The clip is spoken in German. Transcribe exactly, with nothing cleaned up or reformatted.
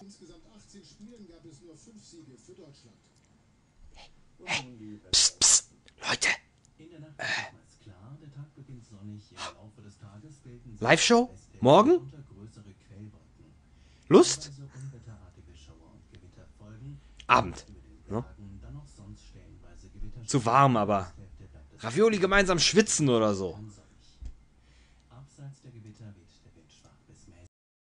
Insgesamt achtzehn Spielen gab es nur fünf Siege für Deutschland. Hey, psst, psst, Leute. Äh. Live-Show? Morgen? Lust? Abend. Ne? Zu warm, aber Ravioli gemeinsam schwitzen oder so.